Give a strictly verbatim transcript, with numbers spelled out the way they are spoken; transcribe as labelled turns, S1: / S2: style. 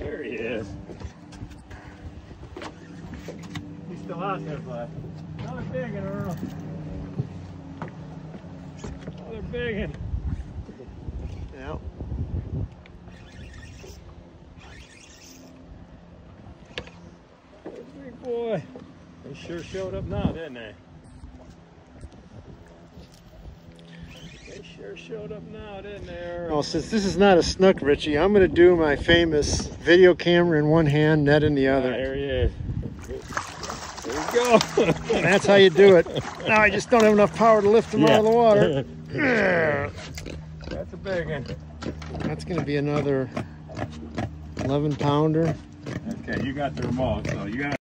S1: There he is. He's still out there, bud. Another big one, Earl. Another big one.
S2: Yeah.
S1: Big boy. They sure showed up now, didn't they? They sure showed up now, didn't they, Earl?
S2: Well, since this is not a snook, Richie, I'm going to do my famous video camera in one hand, net in the other.
S1: Ah, there he is. There we go.
S2: And that's how you do it. Now I just don't have enough power to lift them
S1: Yeah.
S2: out of the water.
S1: That's a big one.
S2: That's going to be another eleven pounder.
S1: Okay, you got the remote, so you got